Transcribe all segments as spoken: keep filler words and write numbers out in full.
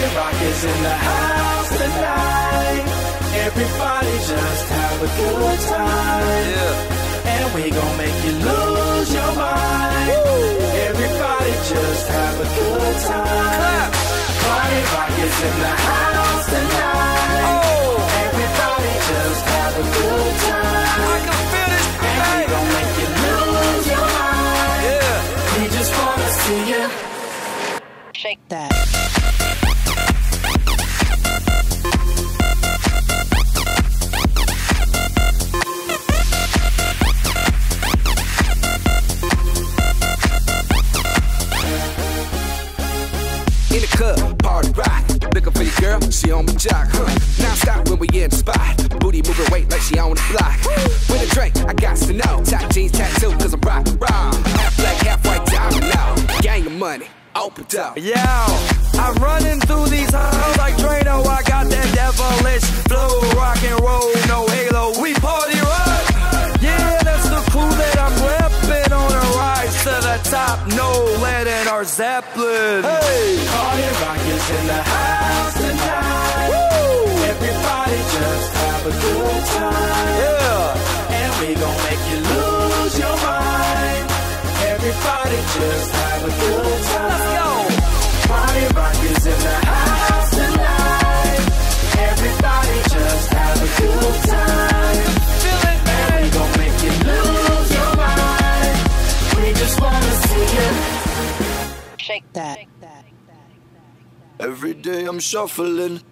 Rock is in the house tonight. Everybody just have a good time. Yeah. And we gon' make you lose your mind. Woo. Everybody just have a good time. Clap. Party Rock is in the house tonight. Oh. Everybody just have a good time. I can feel this. And we gon' make you lose your mind. Yeah. We just wanna see you shake that. In the club, party rock. Looking for your girl, she on my jock, huh? Non-stop when we in the spot. Booty moving weight like she on the block. With a drink, I got to know. Top jeans tattoo, cause I'm rock raw. Half black, half white diamond now. Gang of money, open up. Yo, I'm running through these halls like Drano. I got that devilish flow. Rock and roll, no halo. We party rock. Yeah, that's the crew that I'm repping on a rise to the top. No lead in our Zeppelin. Hey, Party Rock is in the house tonight. Woo! Everybody just have a good time. Yeah. And we gon' make you lose your mind. Everybody just have a good time. Let's go. Party Rock is in the house tonight. Everybody just have a good time. Feel it, man. And we gon' make you lose your mind. We just wanna see you shake that. Every day I'm shuffling.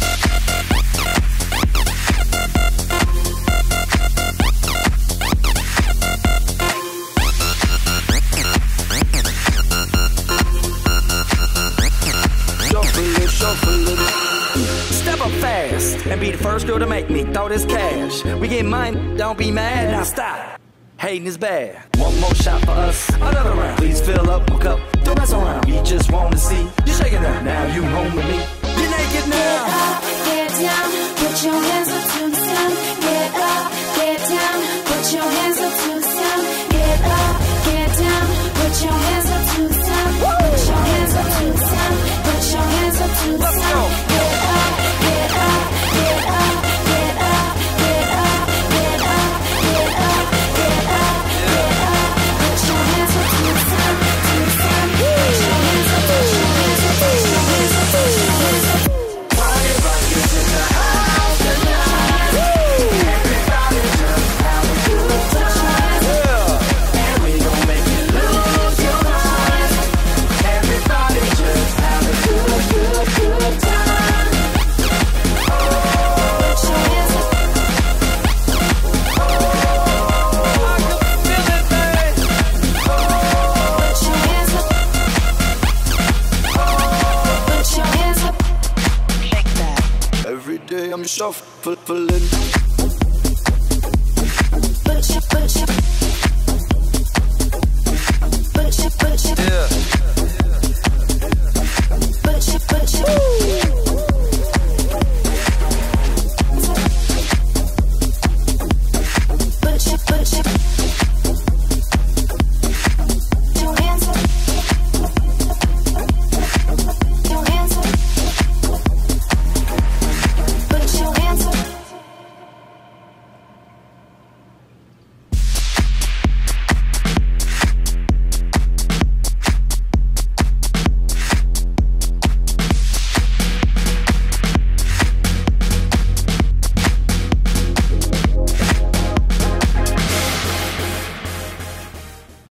Shuffling, shuffling. Step up fast and be the first girl to make me throw this cash. We get mine, don't be mad, now stop. Hating is bad. One more shot for us, another round. Please fill up my cup, don't mess around. We just wanna see you shaking that. Now you home with me. You're naked now. Get up, get down, put your hands up to the sound. Get up, get down, put your hands up to the sound. Get up, get down, put your hands up to the sound. Put your hands up to the sound. Put your hands up to the sound. Get up, get up, get up, get up, get up, get up, get up, get up, get up. Put your hands up to the sound, to the sound. Put your hands up, put your hands up, put your hands up, put your hands up. Party Rock is in the house tonight. Everybody just have a good time. And we gon' make you lose your mind. Everybody just have a good, good, good time. Put your hands up. I can feel it, man. Put your hands up. Put your hands up. Shake that. Every day I'm shuffling. Put your, put your, put your, put your, Yeah. put your, put your.